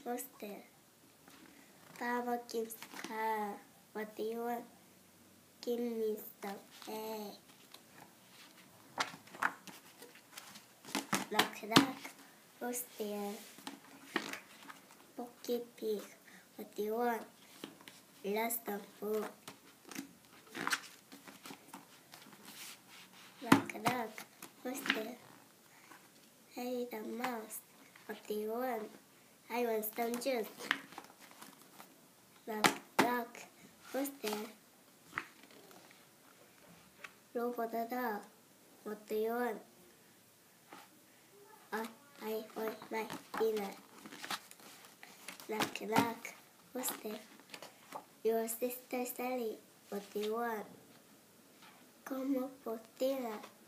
hostel. Papa gives her. What do you want? Give me some egg. Knock, who's there? Pocky Pig. What do you want? Lots of food. Knock, who's there? Hey, the mouse. What do you want? I want some juice. Knock, who's there? Robot the dog. What do you want? I want my dinner. Knock, who's there? Your sister Sally. What do you want? Como por dinner.